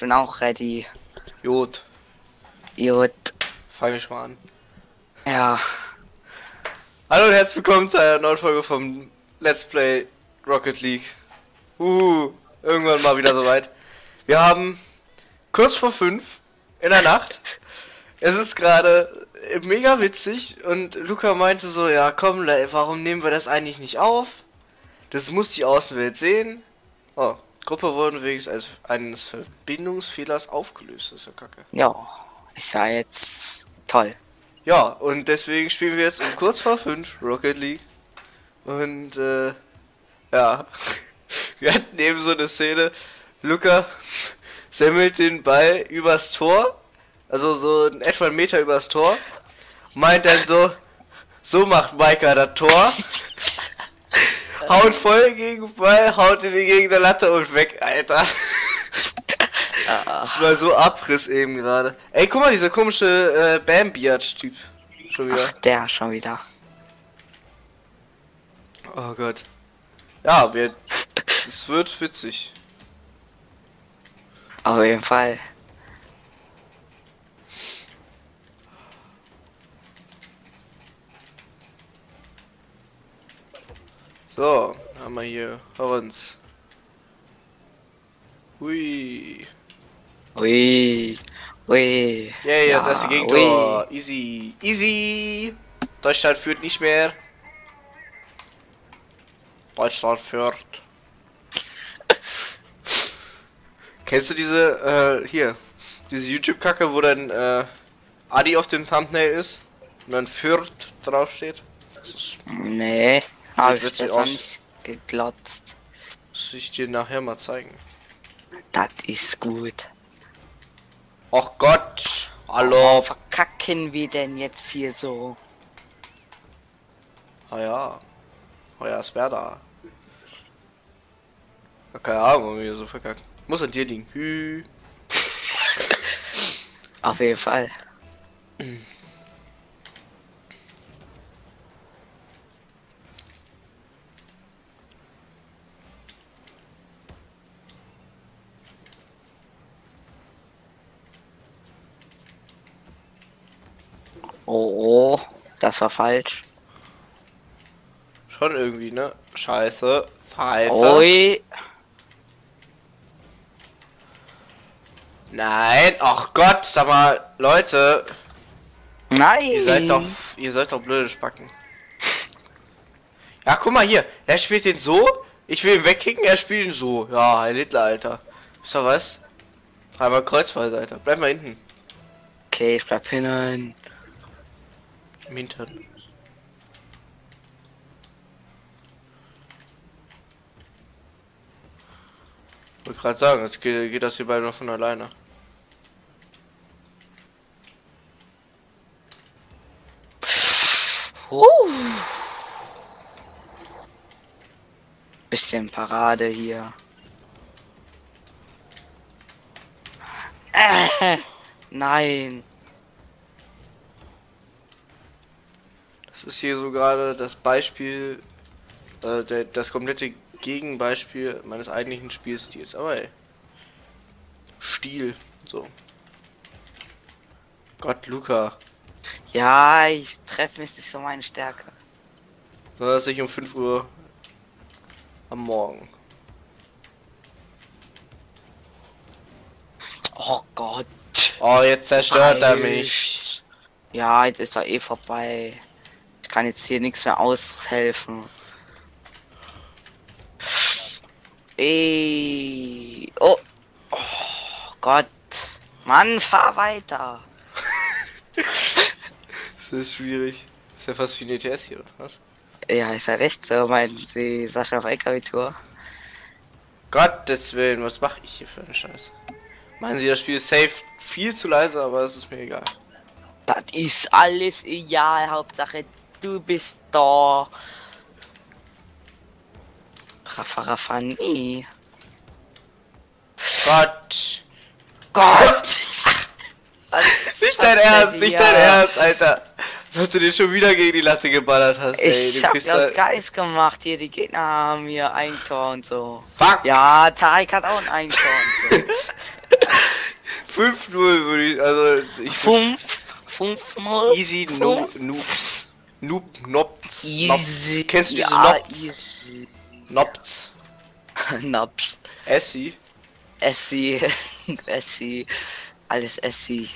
bin auch ready. Jod. Gut. Fange ich mal an. Ja. Hallo und herzlich willkommen zu einer neuen Folge vom Let's Play Rocket League. Irgendwann mal wieder soweit. Wir haben kurz vor 5 in der Nacht. Es ist gerade mega witzig und Luca meinte so, ja komm, warum nehmen wir das eigentlich nicht auf? Das muss die Außenwelt sehen. Oh, Gruppe wurde wegen eines Verbindungsfehlers aufgelöst. Das ist ja kacke. Ja, ist ja jetzt toll. Ja, und deswegen spielen wir jetzt um kurz vor 5 Rocket League. Und ja, wir hatten eben so eine Szene. Luca semmelt den Ball übers Tor, also so in etwa einen Meter übers Tor, meint dann so macht Maika das Tor, haut voll gegen den Ball, haut ihn gegen der Latte und weg, Alter. Das war so Abriss eben gerade. Ey, guck mal, dieser komische Bam-Biatch-Typ. Schon wieder. Ach, der schon wieder. Oh Gott. Ja, es wird witzig. Auf jeden Fall. So, haben wir hier uns. Hui. Ui. Ui. Yay, Ja, das erste Gegentor. Easy. Easy. Deutschland führt nicht mehr. Deutschland führt. Kennst du diese, diese YouTube-Kacke, wo dann, Adi auf dem Thumbnail ist? Und dann Fürth draufsteht? Das ist, Nee, hab ich witzig jetzt aus. noch nicht geglotzt. muss ich dir nachher mal zeigen. Das ist gut. Ach Gott! Hallo! Verkacken wir denn jetzt hier so? Ah ja. Oh ja, es wäre da. Ja, keine Ahnung, warum wir hier so verkacken. Muss an dir liegen. Hü. Auf jeden Fall. Oh, das war falsch. Schon irgendwie, ne? Scheiße. Pfeife. Ui. Nein. Ach Gott, sag mal, Leute. Nein. Ihr seid doch blöde Spacken. Ja, guck mal hier. Er spielt den so. Ich will ihn wegkicken, er spielt ihn so. Ja, ein Hitler, Alter. Wisst ihr was? Dreimal Kreuzweise, Alter. Bleib mal hinten. Okay, ich bleib hinten. Im Hintern. Ich wollte gerade sagen, jetzt geht das hier bald noch von alleine. Bisschen Parade hier. Nein. Das ist hier so gerade das Beispiel, das komplette Gegenbeispiel meines eigentlichen Spielstils. Aber ey. Stil. So. Gott, Luca. Ja, ich treffe mich nicht so meine Stärke. Das ist nicht um 5 Uhr am Morgen. Oh Gott. Oh, jetzt zerstört er Reicht. mich. Ja, jetzt ist er eh vorbei. Ich kann jetzt hier nichts mehr aushelfen. Oh. Oh Gott. Mann, fahr weiter. Das ist schwierig. Ist ja fast wie ein ETS hier, oder was? Ja, ist ja recht so, meinen Sie, Sascha auf LKW-Tour. Gottes Willen, was mache ich hier für einen Scheiß? Meinen Sie, das Spiel ist safe viel zu leise, aber es ist mir egal. Das ist alles egal, Hauptsache du bist da. Raffa, nee. Gott! Gott! Nicht dein Ernst, nicht dein Ernst, Alter! Dass du den schon wieder gegen die Latte geballert hast, ey. Ich Du hab kriegst ja da- Geist gemacht hier, die Gegner haben hier ein Tor und so. Fuck! Ja, Tarek hat auch ein Tor und so. 5-0 würde ich, also ich 5-0. easy Nopz. Easy. Kennst du diese Ja, Nopz? easy. Nopz. Naps. Essi. Essi. Essi. Alles Essi.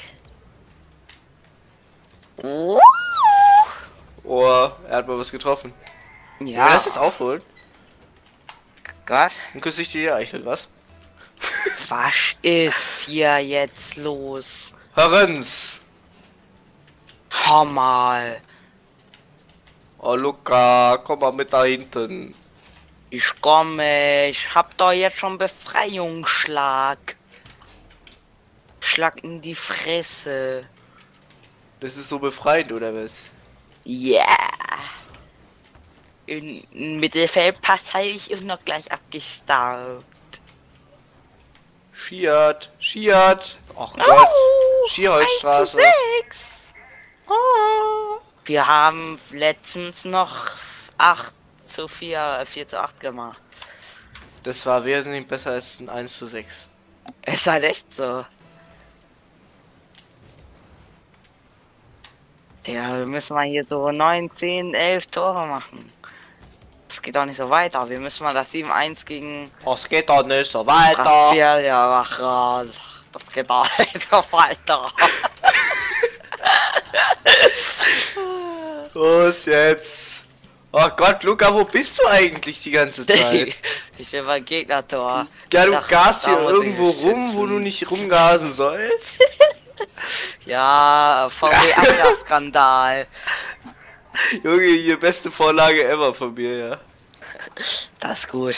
Oh. Oh, er hat mal was getroffen. Ja. Wenn wir das jetzt aufholen, Was? dann küsse ich dir eigentlich was. Was ist hier jetzt los? Hörens! Hör mal. Oh Luca, komm mal mit da hinten. Ich komme. Ich hab doch jetzt schon Befreiungsschlag. Schlag in die Fresse. Das ist so befreiend, oder was? Yeah. In Mittelfeldpass habe ich ihn noch gleich abgestaubt. Schiert. Ach Gott. Schierholzstraße. 1:6. Oh. Wir haben letztens noch 4:8 gemacht. Das war wesentlich besser als ein 1:6. Ist halt echt so. Ja, wir müssen mal hier so 9, 10, 11 Tore machen. Das geht auch nicht so weiter. Wir müssen mal das 7:1 gegen Das geht doch nicht so weiter. Brasilien machen. Das geht auch nicht so weiter. Los jetzt. Oh Gott, Luca, wo bist du eigentlich die ganze Zeit? Ich bin beim Gegnertor. Ja, du Ich dachte, gast da hier muss irgendwo ich rum, schützen. wo du nicht rumgasen sollst. Ja, VW Abgasskandal. Junge, hier beste Vorlage ever von mir, ja. Das ist gut.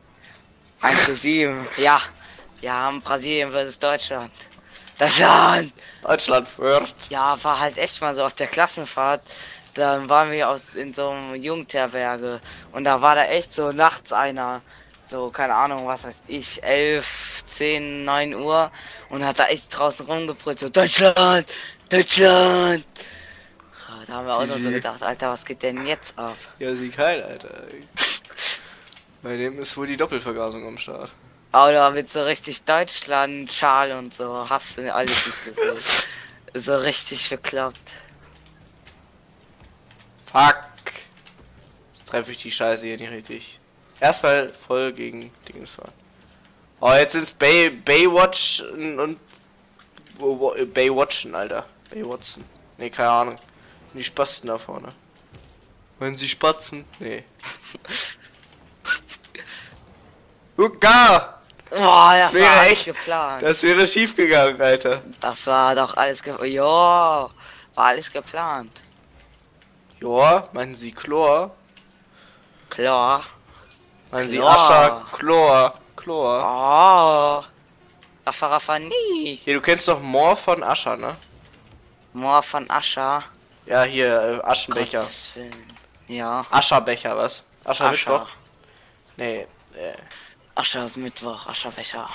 1:7. Ja, wir haben Brasilien versus Deutschland. Deutschland! Deutschland führt. Ja, war halt echt mal so auf der Klassenfahrt. Dann waren wir in so einem Jugendherberge und da war da echt so nachts einer, so keine Ahnung, was weiß ich, 11, 10, 9 Uhr und hat da echt draußen rumgebrüllt, so Deutschland, Deutschland. Da haben wir auch noch so gedacht, Alter, was geht denn jetzt ab? Ja, sie kein, Alter. Bei dem ist wohl die Doppelvergasung am Start. Oder mit so richtig Deutschland, Schal und so, hast du alles nicht gesehen. So richtig bekloppt. Fuck. Jetzt treffe ich die Scheiße hier nicht richtig. Erstmal voll gegen Dingens fahren. Oh, jetzt sind's Baywatch und Baywatchen, Alter. Baywatchen. Ne, keine Ahnung. Die Spasten da vorne. Wollen sie spatzen? Nee. Luca! Boah, das wäre war alles echt- geplant. Das wäre schief gegangen, Alter. Das war doch alles geplant. Ja, war alles geplant. Joa, meinen Sie Chlor? Klar. Meinen Sie Chlor. Ascher? Chlor? Oh. Raffarafani. Hier, du kennst doch Moor von Ascher, ne? Moor von Ascher. Ja, hier, Aschenbecher. Gottes Willen. Ja. Ascherbecher, was? Ascher. Aschermittwoch? Nee, Ascher Mittwoch, Ascherbecher.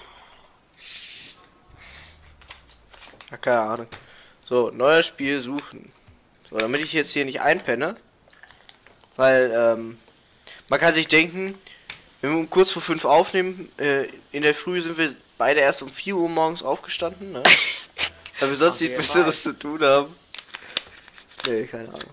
ja, keine Ahnung. So, neues Spiel suchen. So, damit ich jetzt hier nicht einpenne. Weil, man kann sich denken, wenn wir um kurz vor 5 aufnehmen, in der Früh sind wir beide erst um 4 Uhr morgens aufgestanden, ne? Weil wir sonst Auf nichts jeden Besseres zu tun haben. Nee, keine Ahnung.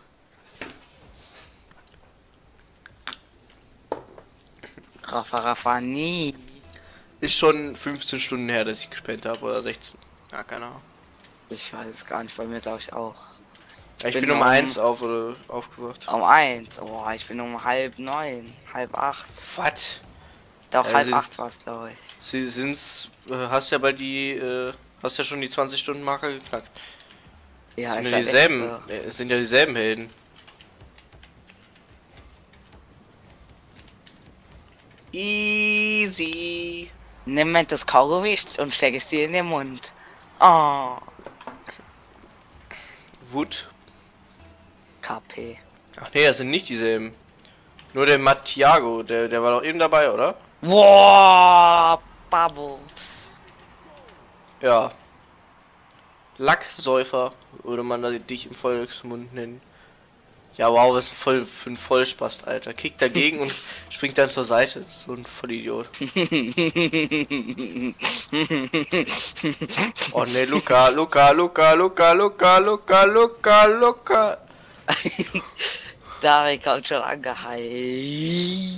Raffarafani. Ist schon 15 Stunden her, dass ich gespendet habe, oder 16. Ja, keine Ahnung. Ich weiß es gar nicht, bei mir glaube ich auch. Ja, ich bin bin um um- 1 aufgewacht. Um 1. Oh, ich bin um 7:30, 7:30. Was? Doch, Ja, 7:30 war es, glaube ich. Sie sind's, hast ja bei hast ja schon die 20-Stunden-Marke geknackt. Ja, sind ist ja halt echt dieselben, so. es sind ja dieselben Helden. Easy. Nimm mal das Kaugummi und steck es dir in den Mund. Oh, Wood. KP. Ach nee, das sind nicht dieselben. Nur der Mattiago, der war doch eben dabei, oder? Wow, Babo. Ja. Lacksäufer würde man dich im Volksmund nennen. Ja, wow, was voll für ein Vollspast, Alter. Kickt dagegen und springt dann zur Seite. So ein Vollidiot. Oh ne, Luca. Tarek kommt schon angeheilt.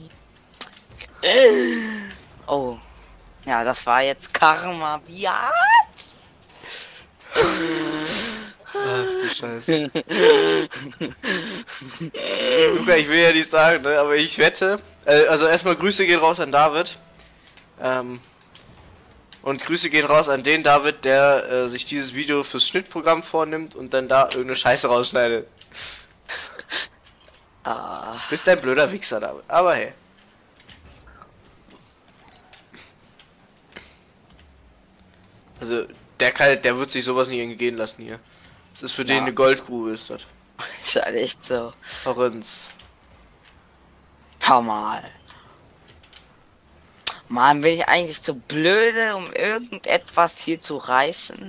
Oh. Ja, das war jetzt Karma. Ja. Ach du Scheiße. Luca, ich will ja nicht sagen, ne, aber ich wette, also erstmal Grüße gehen raus an David. Und Grüße gehen raus an den David, der sich dieses Video fürs Schnittprogramm vornimmt und dann da irgendeine Scheiße rausschneidet. Bist ein blöder Wichser, David. Aber hey. Also, der wird sich sowas nicht entgehen lassen hier. Das ist für den eine Goldgrube, ist das. Ist halt echt so. Lorenz. Hau mal. Mann, bin ich eigentlich zu blöde, um irgendetwas hier zu reißen?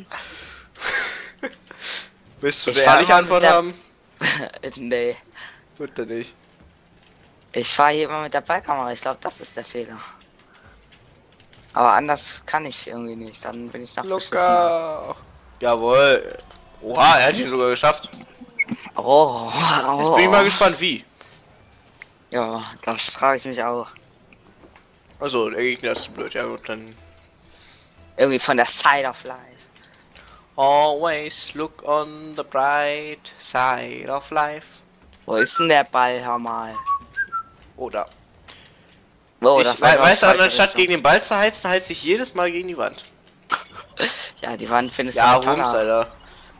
Willst du eine ehrliche Antwort haben? Nee. Gut, dann nicht. Ich fahre hier immer mit der Ballkamera. Ich glaube, das ist der Fehler. Aber anders kann ich irgendwie nicht. Dann bin ich noch Luca. Jawohl. Oha, er hat ihn sogar geschafft. Oh. Jetzt bin ich mal gespannt, wie. Ja, das frage ich mich auch. Also, der Gegner ist zu blöd, ja gut, dann. Irgendwie von der Side of Life. Always look on the bright side of life. Wo ist denn der Ball, hör mal? Oder. Oh, Weißt du, anstatt gegen den Ball zu heizen, heizt sich jedes Mal gegen die Wand. Ja, die Wand findest ja, du Rums, Alter.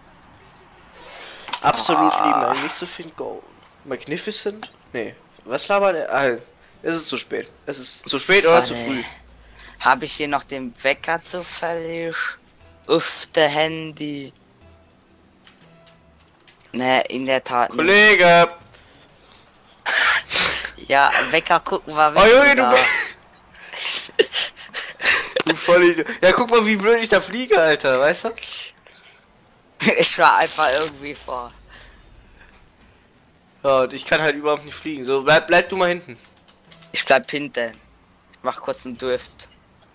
Absolut lieben, nicht so viel Gold. Magnificent? Nee. Was labert er? Ah, es ist zu spät. Es ist zu spät oder zu früh. Habe ich hier noch den Wecker zufällig? Uff, der Handy. Ne, in der Tat. Kollege! Ja, Wecker gucken wir wieder. Oh Junge, du Vollidiot. Ja, guck mal, wie blöd ich da fliege, Alter, weißt du? Ich war einfach irgendwie vor. Ja, und ich kann halt überhaupt nicht fliegen. So, bleib du mal hinten. Ich bleib hinten. Ich mach kurz einen Drift.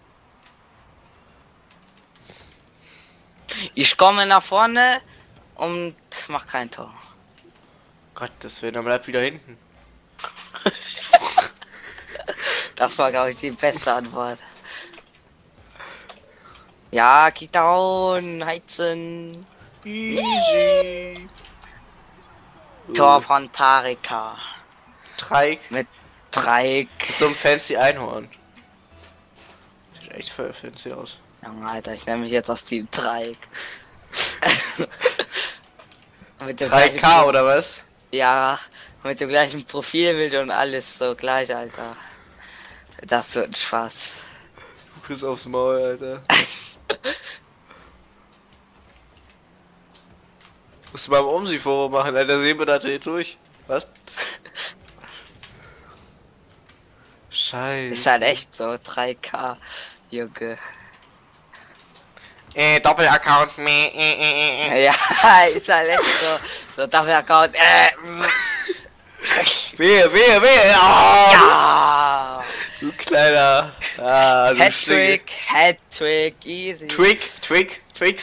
Ich komme nach vorne und mach kein Tor. Gottes Willen, dann bleib wieder hinten. Das war, glaube ich, die beste Antwort. Ja, kick down, heizen. Easy. Tor von Tarika. Treik. Mit Treik. So ein fancy Einhorn. Sieht echt voll fancy aus. Junge, Alter, ich nenne mich jetzt aus Team Treik. 3K oder was? Ja, mit dem gleichen Profilbild und alles so gleich, Alter. Das wird ein Spaß. Kuss aufs Maul, Alter. Musst du mal im Omsi-Forum machen, Alter, sehen wir da dreht durch. Was? Scheiße. Ist halt echt so, 3K, Junge. Doppel-Account, Ja, ist halt echt so. So, Doppel-Account, Wehe, oh, ja! du kleiner, du Hattrick, Hattrick, easy. Twig.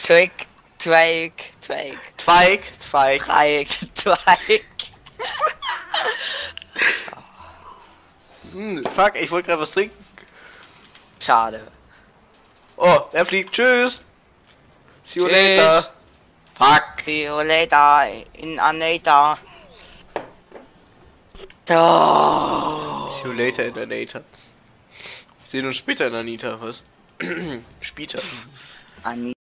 Fuck, ich wollte gerade was trinken. Schade. Oh, er fliegt, tschüss. See you later. Fuck. See you later, in Anita. Oh. See you later in Anita. Wir sehen uns später in Anita, was? Später. Anita.